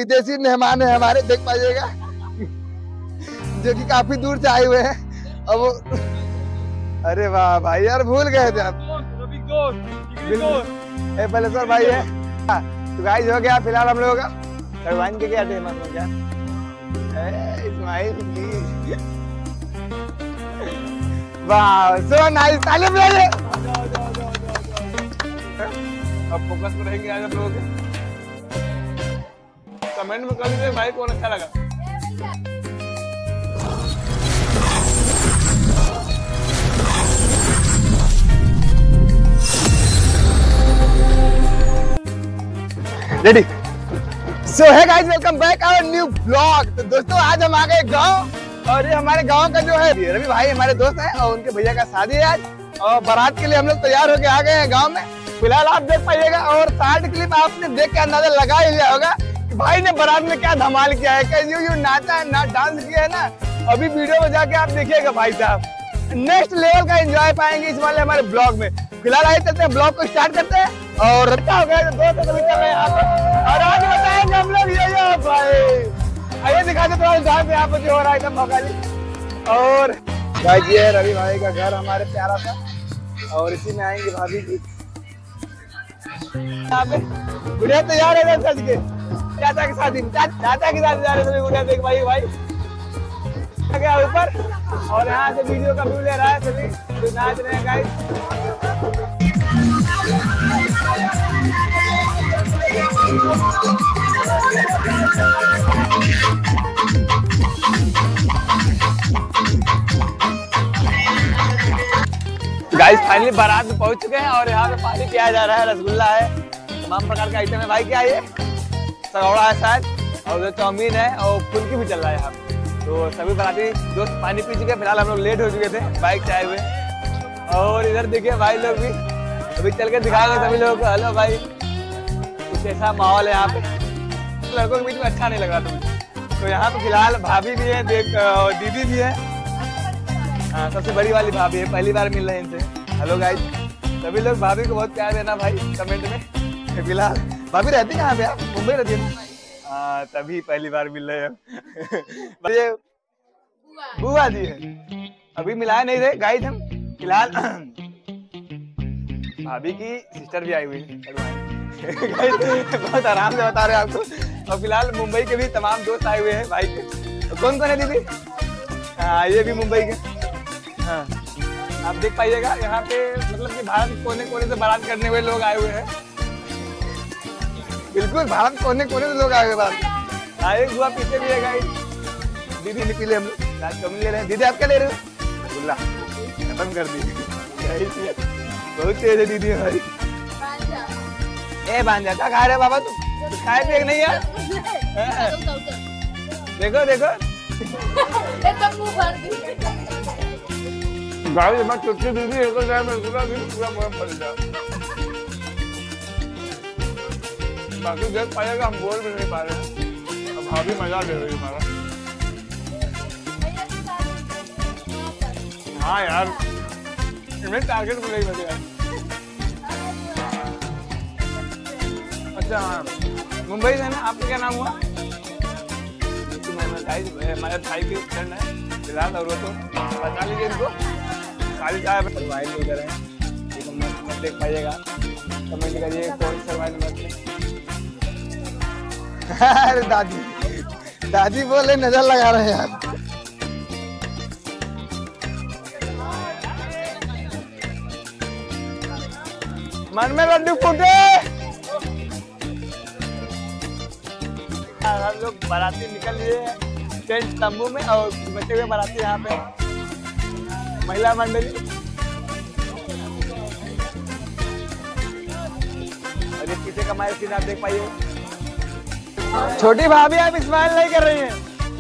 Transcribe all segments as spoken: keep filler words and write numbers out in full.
विदेशी मेहमान है हमारे, देख पाइएगा, जो कि काफी दूर से आए हुए हैं। अब वो अरे वाह भाई यार, भूल गए थे आप। बलेश्वर भाई है। तो गाइस हो गया फिलहाल हम लोगों का भगवान के क्या टेम हो गया। इस्माइल वाह, सो नाइस, ताली बजाइए। अब फोकस में रहेंगे आज आप लोगों के। कमेंट में कर दीजिए भाई कौन अच्छा लगा। Ready. So hi guys, welcome back our new blog. तो दोस्तों आज हम आ गए गांव, और ये हमारे गांव का जो है रवि भाई हमारे दोस्त हैं, और उनके भैया का शादी है आज, और बारात के लिए हम लोग तैयार होके आ गए हैं गांव में। फिलहाल आप देख पाइएगा, और शार्ट क्लिप आपने देख के अंदाजा लगा ही लिया होगा कि भाई ने बारात में क्या धमाल किया है, कैसे यूं नाचा है ना, डांस किया है ना। अभी वीडियो में जाके आप देखिएगा भाई साहब, नेक्स्ट लेवल का एंजॉय पाएंगे इस वाले हमारे ब्लॉग में। फिलहाल आइए चलते हैं, ब्लॉग को स्टार्ट करते हैं। और अच्छा हो गया दोस्त अभी चल रहे हैं यहाँ पे, और आज बताएंगे हम लोग ये ये भाई। आइए दिखाते थोड़ा जहाँ पे यहाँ पे जो हो रहा है एकदम भौकाली। और भाई जी है रवि भाई का घर हमारे प्यारा सा, और इसी में आएंगे भाभी जी। यहाँ पे गुड़िया तैयार है सज के, चाचा की शादी, चाचा की शादी जा रहे सभी गुड़िया देख भाई भाई गया ऊपर, और यहाँ से वीडियो का व्यू ले रहा है सभी जो नाच रहे हैं गाइस। गाइस फाइनली बारात में पहुंच चुके हैं, और यहाँ पे पानी पिया जा रहा है, रसगुल्ला है, तमाम प्रकार का आइटम है भाई। क्या है सगौड़ा है शायद, और उधर चाउमीन है, और फुल्की भी चल रहा है यहाँ पे। तो सभी बाराती दोस्त पानी पी चुके, फिलहाल हम लोग लेट हो चुके थे बाइक से आए हुए। और इधर देखिए भाई लोग भी अभी चल के दिखाएंगे सभी लोगों को। हेलो भाई, कुछ ऐसा माहौल है यहाँ पे, लड़कों के बीच में अच्छा नहीं लग रहा था मुझे। तो यहाँ पे फिलहाल भाभी भी है, देख दीदी भी है, हाँ सबसे बड़ी वाली भाभी है, पहली बार मिल रहे हैं इनसे। हेलो गाइस, सभी लोग भाभी को बहुत प्यार देना भाई कमेंट में। फिलहाल भाभी रहती कहाँ पे आप? मुंबई रहती है। हाँ तभी पहली बार मिल रहे हैं। बुआ जी है, अभी मिलाए नहीं रहे गाइस हम। फिलहाल भाभी की सिस्टर भी आई हुई है। बहुत आराम से बता रहे हैं आपको। और फिलहाल मुंबई के भी तमाम दोस्त आए हुए हैं भाई के। तो कौन कौन है दीदी? हाँ ये भी मुंबई के। हाँ आप देख पाइएगा यहाँ पे, मतलब कि भारत कोने कोने से बारात करने हुए लोग आए हुए हैं। बिल्कुल भारत कोने कोने से लोग आए हुए बारात। हाँ एक बुआ पीछे भी है गाइस। दीदी ने पी ले, हम लोग रात कम ले रहे हैं। दीदी आप क्या ले रहे हो? रसगुल्ला खत्म कर दी। बहुत तेज है दीदी हमारी। ए बांझा क्या खा रहे बाबा तुम? तो खाए पिए नहीं यार? देखो देखो गाड़ी मैं चुटकी दीदी एक टाइम में पूरा भी पूरा मुंह फट जाए। बाकी देख पाएगा, हम बोल भी नहीं पा रहे हैं। अब भाभी मजा ले रही है हमारा। हाँ यार इन्हें टारगेट मिल रही है। अच्छा हाँ मुंबई से ना, आपका क्या नाम हुआ? हमारे भाई की फ्रेंड है फिलहाल, और वो तो बता लीजिए इनको। खाली साहब मोबाइल उधर है, मत देख पाइएगा, कमेंट करिए कौन सा मोबाइल नंबर। अरे दादी दादी बोले नजर लगा रहे हैं यार। मन में लड्डू फूटे। हम लोग बाराती निकल लिए टेंट तंबू में, और बचे हुए बाराती यहाँ पे महिला मंडली। और ये पीछे का माइल सीन आप देख पाइए। छोटी भाभी आप स्माइल नहीं कर रही हैं,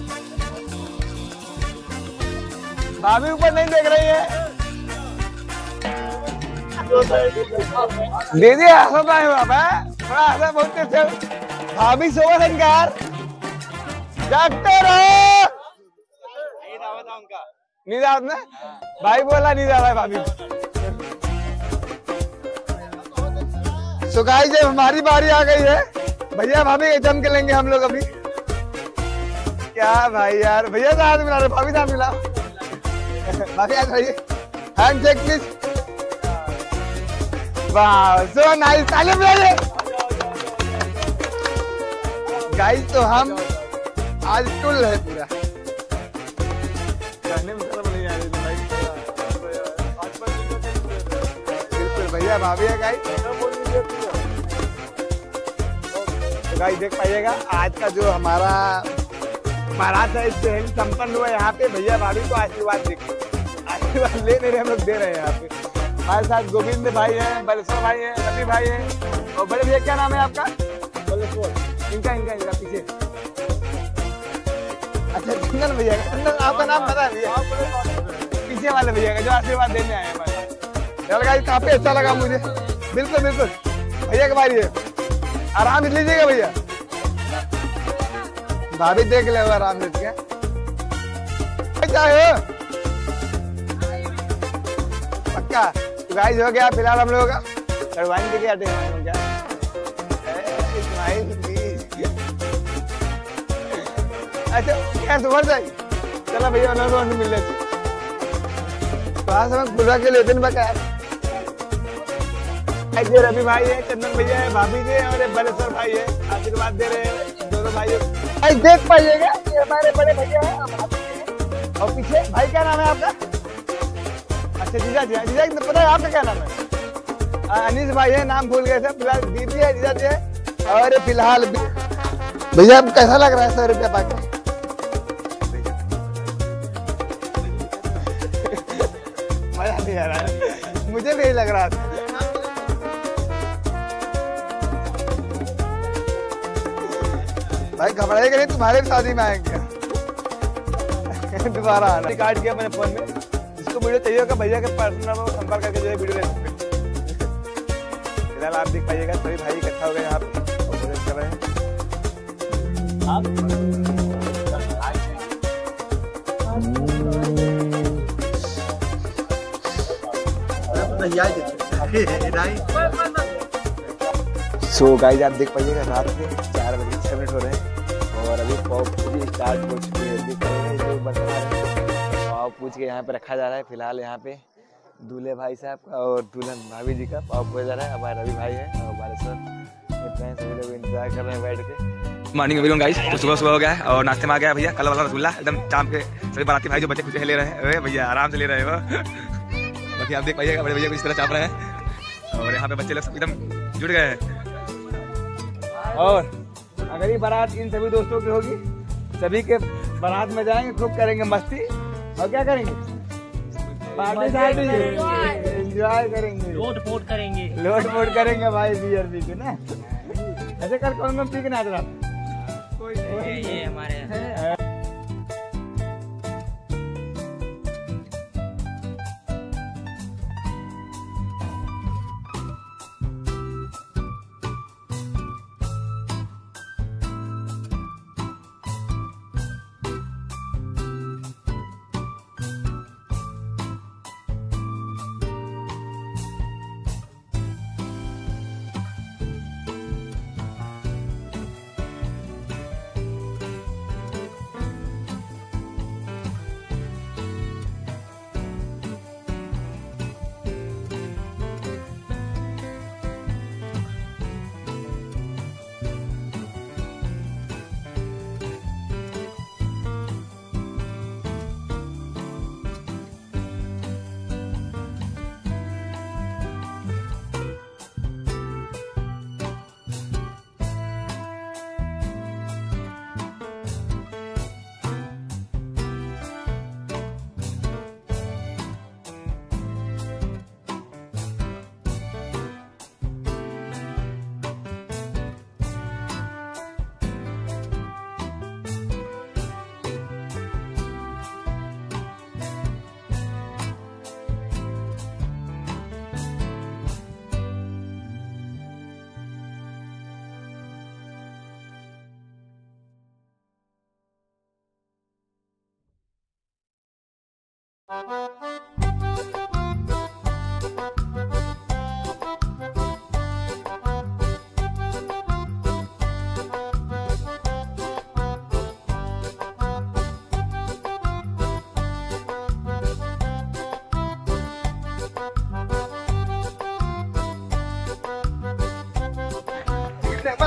भाभी ऊपर नहीं देख रही है। दीदी हंसता है बाबा, थोड़ा हंसा बहुत तेज। भाभी सोवर संकार जागते रहो। नींद आवत ना भाई, बोला नींद आ रहा है भाभी। सो गाइस जब हमारी बारी आ गई है, भैया भाभी जम के लेंगे हम लोग अभी। क्या भाई यार, भैया से हाथ मिला रहे, भाभी से हाथ मिला। भाभी हाथ रहिए, हैंड शेक प्लीज। वाह सो नाइस, ताली बजाइए। गाइस तो हम आज टुल है पूरा। बिल्कुल भैया भाभी है गाइस। तो गाइस देख पाइएगा आज का जो हमारा बारात है इससे संपन्न हुआ। यहाँ पे भैया भाभी को आशीर्वाद देखिए, आशीर्वाद ले नहीं रहे हम लोग, दे रहे हैं। यहाँ पे हमारे साथ गोविंद भाई हैं, बलेश्वर भाई हैं, रवि भाई हैं और बड़े भैया क्या नाम है आपका? बलेश्वर। इनका इनका इनका पीछे अच्छा चंदन भैया का। चंदन आपका नाम पता है भैया? पीछे वाले भैया का जो आशीर्वाद देने आए हैं। चल गाइस काफी अच्छा लगा मुझे। बिल्कुल बिल्कुल भैया के बारी है, आराम से लीजिएगा भैया। भाभी देख ले आराम से चाहे पक्का। तो गाइस हो गया फिलहाल हम लोगों का करवाइन के क्या टेंशन क्या अच्छा क्या सुबह जाए। चला भैया उन्होंने से मिल लेते खुला के लेते हैं। रवि भाई है, चंदन भैया है, भाभी जी और बलेश्वर भाई है, आशीर्वाद दे रहे हैं दोनों भाई। भाई देख पाइएगा ये हमारे बड़े भैया है और पीछे भाई क्या नाम है आपका? अच्छा जीजा जी, जीजा जी पता है आपका क्या नाम है? अनीस भाई है, नाम भूल गए थे। फिलहाल दीदी है, जीजा जी है और फिलहाल भैया कैसा लग रहा है सौ रुपया पाके? मजा नहीं आ रहा है, मुझे भी लग रहा था। भाई घबराएगा नहीं, तुम्हारे भी शादी में आएंगे दोबारा आना। काट किया मैंने फोन में, जिसको वीडियो चाहिए होगा भैया के पर्सनल नंबर संपर्क करके जो है वीडियो ले सकते हैं। फिलहाल आप देख पाइएगा सभी भाई इकट्ठा हो गए यहाँ पे और मदद कर रहे हैं। सो गाइस आप देख पाइएगा रात के चार बजे छह मिनट हो रहे हैं और अभी पाव पूरी स्टार्ट हो चुकी है। देख पाइएगा जो बना है पाव पूछ के यहाँ पे रखा जा रहा है। फिलहाल यहाँ पे दूल्हे भाई साहब का और दुल्हन भाभी जी का पाव पूजा जा रहा है। हमारे रवि भाई है और बालेश्वर सभी लोग इंतजार कर रहे हैं बैठ के। मॉर्निंग में गाइस तो सुबह सुबह हो गया है और नाश्ते में आ गया भैया कल वाला रसगुल्ला एकदम चाम के। सभी बाराती भाई जो बच्चे खुशी ले रहे हैं भैया आराम से ले रहे हैं। बाकी आप देख पाइएगा बड़े भैया को इस तरह चाप रहे हैं और यहाँ पे बच्चे लोग एकदम जुट गए हैं। और अगर ये बारात इन सभी दोस्तों की होगी, सभी के बारात में जाएंगे, खूब करेंगे मस्ती और क्या करेंगे, पार्टी सार्टी एंजॉय करेंगे, लोट पोट करेंगे, लोट पोट करेंगे भाई बियर पी के ना। ऐसे कर कौन कौन पी के नाच रहा कोई ये हमारे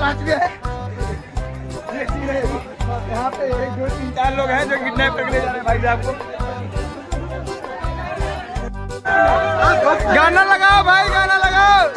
पहुंच गए। यहाँ पे एक दो तीन चार लोग हैं जो किडनैप करके ले जा रहे हैं भाई साहब को। गाना लगाओ भाई, गाना लगाओ।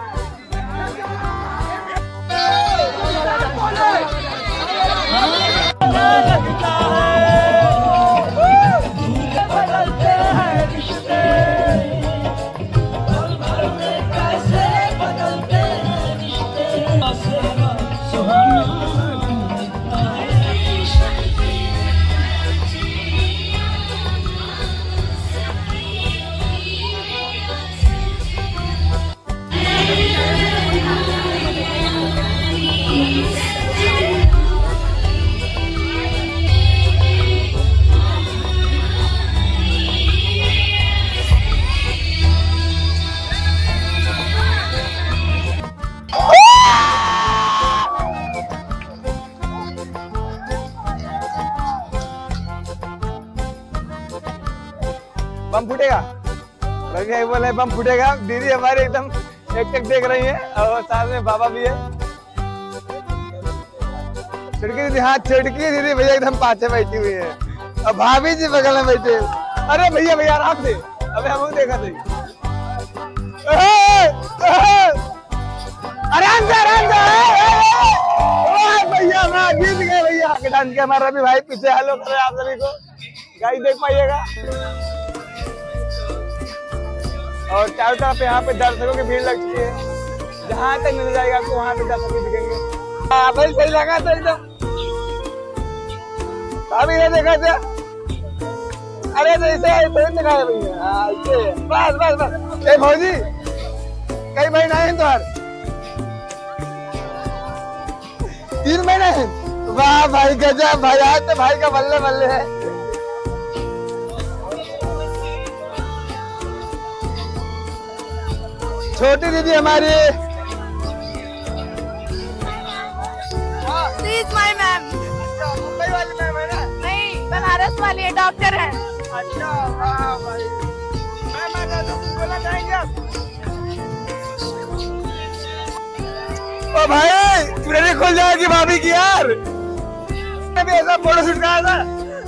बम फूटेगा, लगे बोले बम फूटेगा। दीदी हमारे एकदम एक एक देख रही है और साथ में बाबा भी है। छिड़की दीदी, हाँ छिड़की दीदी भैया एकदम पाछे बैठी हुई है और भाभी जी बगल में बैठे। अरे भैया भैया आराम से, अबे हम देखा थे। आराम से आराम से भैया, मैं जीत गए भैया। डांस के हमारा भी भाई पीछे हेलो कर रहे हैं आप सभी को, गाइस देख पाइएगा। और चारों तरफ यहाँ पे दर्शकों की भीड़ लग चुकी है। जहाँ तक मिल जाएगा आपको वहाँ पे दर्शक दिखेंगे। हाँ भाई सही लगा था एकदम। अभी ये देखा था, अरे तो इसे ऐसे दिखाया भैया। हाँ ये बस बस बस। ए भौजी, कई महीना है तुम्हार? तीन महीने हैं। वाह भाई गजब भाई, आज तो भाई का बल्ले बल्ले है। छोटी दीदी हमारी, प्लीज माय मैम। मुंबई वाली मैम है ना? नहीं, बनारस वाली है, डॉक्टर है। अच्छा हाँ भाई, मैम आजा तो बोला जाएंगे आप। ओ भाई पूरे खुल जाएगी भाभी की यार। अभी ऐसा फोटो शूट कराया था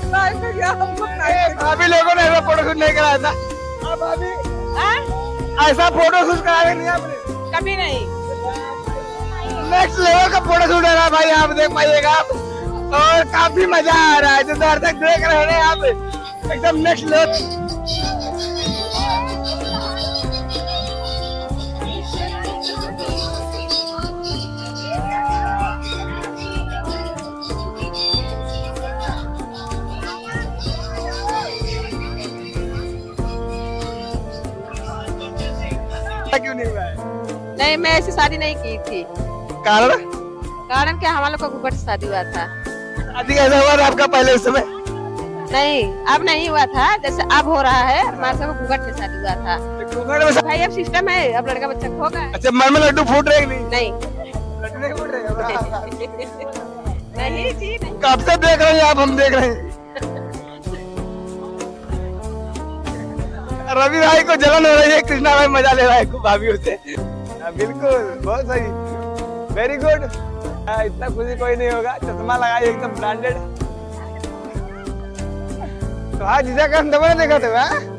भाभी लोगों ने, ऐसा फोटो शूट नहीं कराया था। हाँ भाभी, ऐसा फोटो शूट कराया नहीं आपने? कभी नहीं। नेक्स्ट लेवल का फोटो शूट है भाई, आप देख पाइएगा आप। और काफी मजा आ रहा है, जो देर तक देख रहे हैं आप, एकदम नेक्स्ट लेवल। क्यों नहीं हुआ है? नहीं, मैं ऐसी शादी नहीं की थी। कारण? कारण क्या, हमारे को घूंघट से शादी हुआ था। शादी कैसा हुआ था आपका पहले उस समय? नहीं, अब नहीं हुआ था, जैसे अब हो रहा है। हमारे सब घूंघट से शादी हुआ था। घूंघट में भाई अब सिस्टम है, अब लड़का बच्चा होगा। अच्छा, मन में लड्डू फूट रहे नहीं? नहीं लड्डू नहीं फूट रहे? नहीं जी नहीं। कब से देख रहे हैं आप? हम देख रहे हैं। रवि भाई को जलन हो रही है, कृष्णा भाई मजा ले रहा है भाभीयों से। बिल्कुल, बहुत सही, वेरी गुड। इतना खुशी कोई नहीं होगा। चश्मा लगाई एकदम ब्रांडेड। तो हाँ जीजा का हम दबा देखा था।